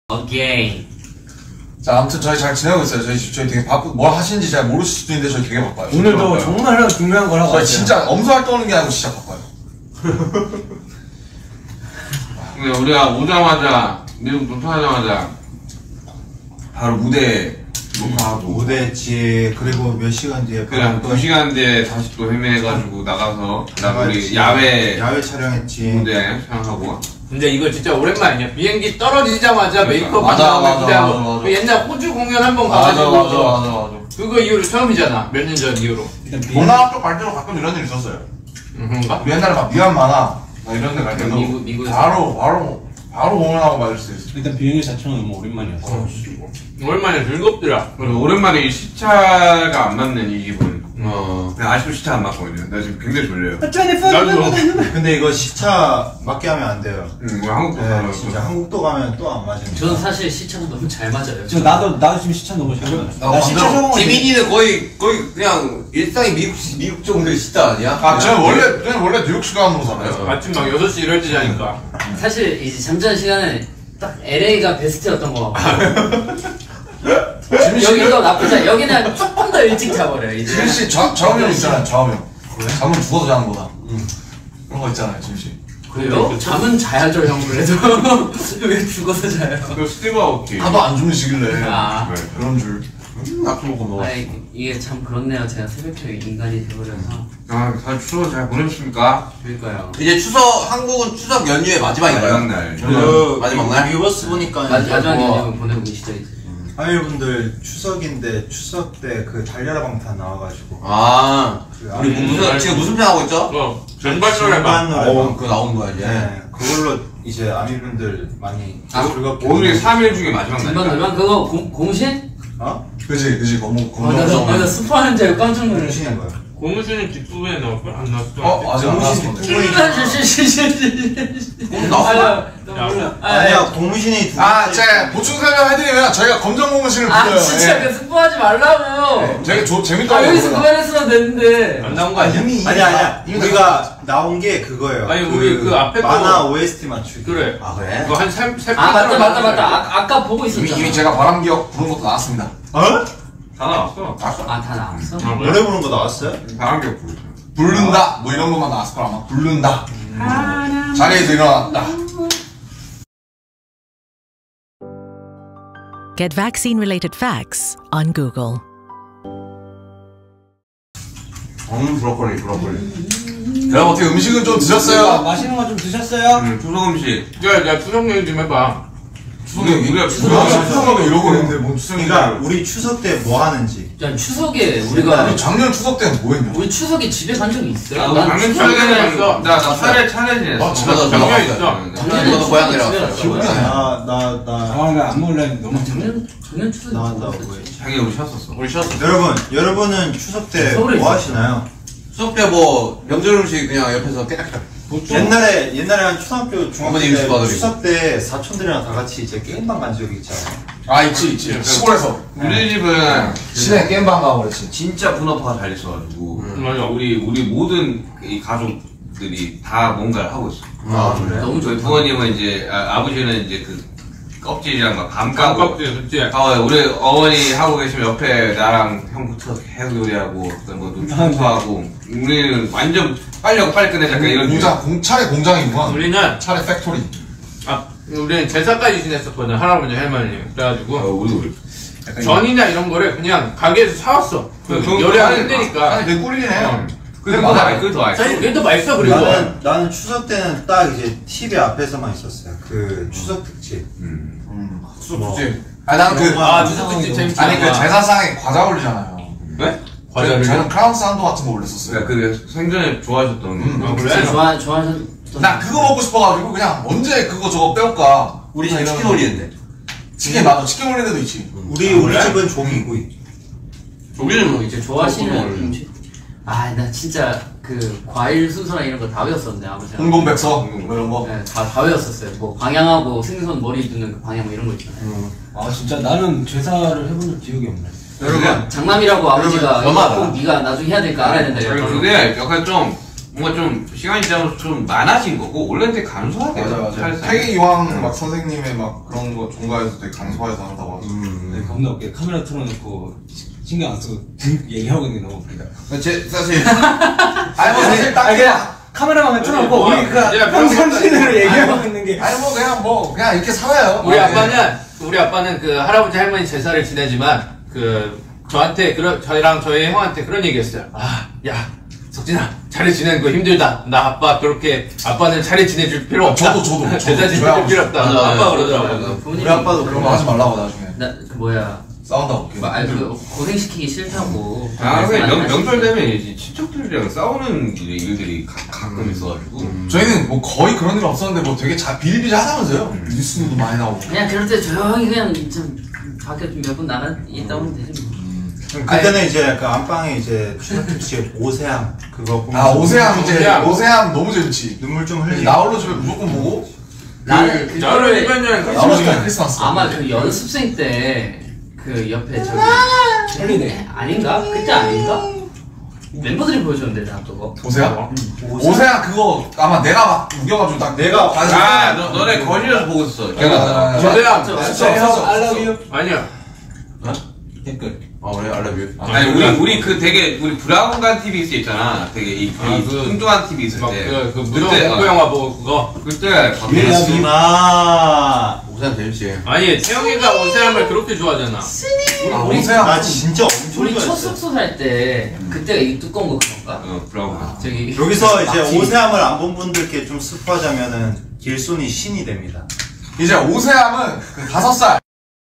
오케이. 자, 아무튼 저희 잘 지내고 있어요. 저희 되게 뭘 하시는지 잘 모르실 수도 있는데 저희 되게 바빠요. 오늘도 정말 중요한 걸 하고 저희 진짜 엄수활 떠는 게 아니고 진짜 바빠요. 근데 우리가 오자마자 미국 도착하자마자 바로 무대 녹화하고 무대 뒤에 그리고 몇 시간 뒤에 그냥 2시간 뒤에 다시 또 헤매가지고 나가서 그다음 우리 야외 촬영했지. 무대 촬영하고. 근데 이거 진짜 오랜만이야. 비행기 떨어지자마자 메이크업 맞아. 그 옛날 호주 공연 한번 가가지고 맞아. 그거 이후로 처음이잖아. 몇 년 전 이후로. 동남아쪽 갈 때도 가끔 이런 일 있었어요. 그런가? 옛날에 막 미얀마나 이런 데 갈 때도 미국에서 바로 공연하고 맞을 수 있어. 일단 비행기 자체는 너무 오랜만이었어. 오랜만에 즐겁더라. 그리고 오랜만에 이 시차가 안 맞는 이 기분. 내가 아직도 시차 안 맞거든요. 나 지금 굉장히 졸려요. 나도. 근데 이거 시차 맞게 하면 안 돼요. 뭐 한국도 가면 진짜 한국도 가면 또 안 맞으니까. 저는 사실 시차가 너무 잘 맞아요. 지금 나도 지금 시차 너무 잘 맞아. 나 시차 적응. 지민이는 거의 그냥 일상이 미국 정도의 시차 아니야? 아, 저는 원래 뉴욕 시간으로 살아요. 아침 막 6시 이럴 때 자니까. 사실 이제 잠자는 시간은 딱 LA가 베스트였던 거 같고. 여기도 나쁘지 않아. 여기는 조금 더 일찍 자버려요. 이제. 지민 씨 좌우명 있잖아요. 좌우명. 잠은 죽어서 자는 거다. 그런 거 있잖아요, 지민 씨. 그래요? 잠은 자야죠, 형. 그래도 왜 죽어서 자요? 그 스티브 아오키. 하도 안 주무시길래 아. 그런 줄. 약속 먹고 먹어. 아니, 이게 참 그렇네요. 제가 새벽형 인간이 되어버려서. 잘 추석 잘 보내셨습니까? 그러니까요. 이제 한국은 추석 연휴의 마지막인가요? 날. 마지막 날? 리버스 보니까 마지막 연휴 보내고 계시죠, 이제. 아이분들 추석인데 추석 때 그 달려라 방탄 나와가지고 우리 지금 무슨 편 하고 있죠? 전반 노래방. 그거 나온 거야 이제. 네, 그걸로 이제 아미분들 많이 즐겁게. 오늘이 3일 중에 마지막 중반 날이야. 노래방 그거 공신? 어? 그지 나 스포하는 줄 알고 깜짝 놀랐어. 공신인 거야. 고무신은 뒷부분에 나올 걸? 안 나왔어? 아직 안 나왔을 건데. 아니야 고무신이 두 아, 제가 보충 설명해드리면 저희가 검정 고무신을 아 불러요. 진짜 그 스포하지 말라고. 되게 재밌다고. 여기서 그만했으면 되는데. 안 나온 거 아니야? 아니야 우리가 나온 게 그거예요. 아니, 우리 그 앞에 만화 OST 맞추기. 그래. 아 그래? 그거 한 3편. 아 맞다. 아까 보고 있었잖아. 이미 제가 바람기억 부른 것도 나왔습니다. 어? 다 나왔어. 아 다 나왔어? 노래 부르는 거 나왔어요? 바람기억 부르죠. 부른다 뭐 이런 것만 나왔을 거라 아마. 부른다. 자리에서 일어났다. Get vaccine-related facts on Google. 브로콜리. 그럼 어떻게 음식은 좀 드셨어요? 맛있는 거 좀 드셨어요? 추석 음식. 야, 추석 얘기 좀 해봐. 우리가 추석하고 이러고 있는데 뭔 추석인가? 그러니까 우리 추석 때 뭐 하는지. 야 추석에 우리가 작년 추석 때는 뭐 했냐? 우리 추석에 집에 간 적이 있어요? 아, 난 작년 추석에 추석에는 있어. 나 차례 지냈어. 저도 있어. 작년에 저도 고향이라 집에 왔어요. 갔어요? 나 안 먹을래 너무 작년 추석에 나왔다고 뭐 해. 자기 우리 쉬었었어. 우리 쉬었어. 여러분은 추석 때 서울에 뭐 있어요. 하시나요? 수업 때 뭐 명절 음식 그냥 옆에서 깨딱깨딱. 옛날에 한 초등학교 중학교 어머니 때 음식 받으리고. 추석 때 사촌들이랑 다 같이 이제 게임방 간 적이 있잖아. 아 있지 시골에서 우리 집은 시내 게임방 가고 그랬지. 진짜 분업화가 잘 있어가지고 맞아. 우리 모든 이 가족들이 다 뭔가를 하고 있어. 아 그래? 너무 저희 좋다. 부모님은 이제 아버지는 이제 그 껍질이랑 막 감 까고 깜깜지 그치? 우리 어머니 하고 계시면 옆에 나랑 형 붙어서 계속 요리하고 그다음 뭐 청소하고 우리는 완전 빨리 끝내자 약간 이런 차례 공장이구나. 우리는 차례 팩토리. 우리는 제사까지 지냈었거든. 할아버지 할머니. 그래가지고 우리 전이나 이런 거를 그냥 가게에서 사왔어. 요리하기 힘드니까. 아니 내 꿀이긴 해요. 근데 뭐 그게 더 맛있어. 사실 그게 더 맛있어. 그리고 나는 추석 때는 딱 이제 TV 앞에서만 있었어요. 그 추석 특집. 추석 특집. 아니 나는 추석 특집 재밌지. 아니 그 제사상에 과자 올리잖아요. 네? 과자를 저는 크라운 산도 같은 거 올렸었어요. 그러니까 그 생전에 좋아하셨던 그래? 좋아하셨던 나 그거 먹고 싶어가지고 그냥 언제 그거 저거 빼올까. 우리 집 치킨 올리는데. 치킨 맞아. 치킨 올리는 데도 있지. 우리 집은 조기구이. 우리는 이제 좋아하시는 음식. 아 나 진짜 그 과일 순서나 이런 거 다 외웠었는데 아버지랑. 홍동백서 뭐 이런 거. 네, 다 외웠었어요. 뭐 방향하고 생선 머리 두는 그 방향 뭐 이런 거 있잖아요. 아 진짜 나는 제사를 해본 기억이 없네. 여러분 장남이라고 아버지가 저마다. 꼭 네가 나중에 해야 될 거 알아야 된다. 그게 약간 좀 뭔가 좀 시간이 지나면서 좀 많아진 거고 원래는 되게 간소하게 맞아. 태기 이왕 막 선생님의 막 그런 거 종가에서 되게 간소해서 한다고 하죠. 네, 겁나 웃겨. 카메라 틀어놓고 신경 안 쓰고 얘기하고 있는 게 너무 웃기다. 사실 아니 뭐 사실 딱 그냥 카메라만 틀어놓고 우리 그 평상시대로 얘기하고 있는 게. 아니 뭐 그냥 이렇게 살아요. 우리 아빠는 그 할아버지 할머니 제사를 지내지만 저한테 저희랑 저희 형한테 그런 얘기했어요. 야 석진아 차례 지내는 거 힘들다. 나 아빠 그렇게 아빠는 차례 지내줄 필요 없다. 저도 제사 지내줄 필요 없다. 맞아, 아빠 맞아, 그러더라고. 우리 아빠도 그런 거 하지 말라고 나중에. 그 뭐야. 싸운다고. 고생시키기 싫다고. 명절 되면 친척들이랑 싸우는 일들이 가끔 있어가지고 저희는 뭐 거의 그런 일 없었는데 뭐 되게 비일비재하다면서요. 뉴스도 많이 나오고. 그냥 그럴 때 조용히 그냥 좀 밖에 좀 몇 분 나가 있다 오면 되지 뭐. 그때는 이제 그 안방에 이제 추석특집 오세암 그거 보면 오세암 너무 재밌지. 눈물 좀 흘리고 나홀로 집에 무조건 보고. 나는 그거를 나홀로 집에 크리스마스. 아마 그 연습생 때 그 옆에 저기 헬리네. 아닌가? 그때 아닌가? 멤버들이 보여줬는데 나 그거. 오세암 그거 아마 내가 막 우겨가지고 딱 내가 너네 거실에서 보고 있었어. 저도야. I love you. 아니야. 댓글. 그래 알라뷰. 아니 우리 그 되게 우리 브라운관 TV 있잖아. 되게 이 뚱뚱한 TV 있을 때. 그 무덤 공포 영화 보고 그거. 그때 아 오산 재밌지. 아니 태영이가 오세암을 그렇게 좋아하잖아. 오세암. 나 진짜 엄청 우리 첫 좋아했어. 숙소 살 때 그때가 이 두꺼운 거 그런가? 브라운관. 저기 여기서 이제 낙지. 오세암을 안 본 분들께 좀 스포하자면은 길손이 신이 됩니다. 이제 오세암은 그 5살.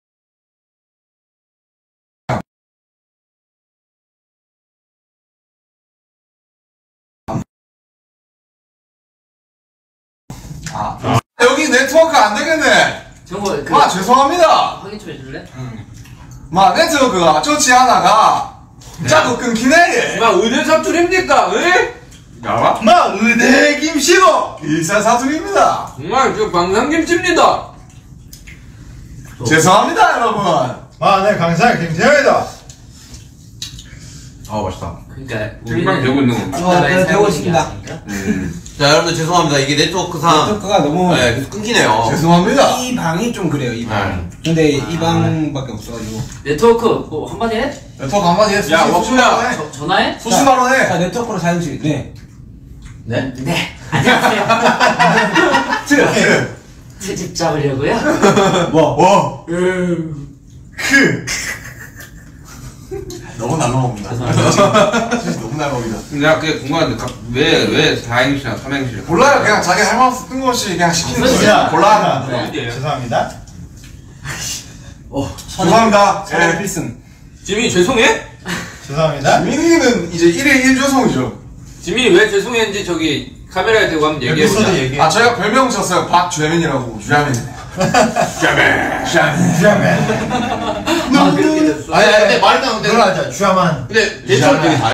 여기 네트워크 안 되겠네. 정보 죄송합니다. 확인 좀 해줄래? 네트워크가 좋지 않아가 자꾸 끊기네. 막 의대 사투리입니까? 에? 야마? 마 의대 김씨고 일사사투리입니다. 정말 저 광산김치입니다. 죄송합니다 여러분. 마네 강사 김태형이다. 맛있다. 그러니까 생방 되고 있는 거. 되고 있습니다. 자 여러분들 죄송합니다. 이게 네트워크상 네트워크가 너무 계속 끊기네요. 죄송합니다. 이 방이 좀 그래요. 이 방. 근데 이 방밖에 없어가지고. 네트워크 뭐 한마디 해? 네트워크 한마디 해. 야, 워크야. 전화해? 수신하러 해. 자 네트워크로 자연스레. 네. 네? 네. 안녕하세요. 트집 잡으려고요? 뭐? 너무 날라옵니다. 너무 날라옵니다. 내가 그게 궁금한데 왜 4행시나 3행시를 몰라요. 그냥 자기 할 말 없어 뜬금없이 그냥 시키는 거지. 야, 곤란하다. 네. 죄송합니다. 죄송합니다. 선의 필승. 지민이 죄송해? 죄송합니다. 민희는 이제 1일 1조성이죠. 지민이 왜 죄송했는지 저기 카메라에 대고 한번 얘기해보자. 여기서도 얘기해. 저희가 별명 졌어요. 박죄민이라고. 죄민. 쥐아맨. 아 그렇게 됐어. 근데 말도 안 돼. 그러자 쥐아만. 근데 네트워크 되게 잘.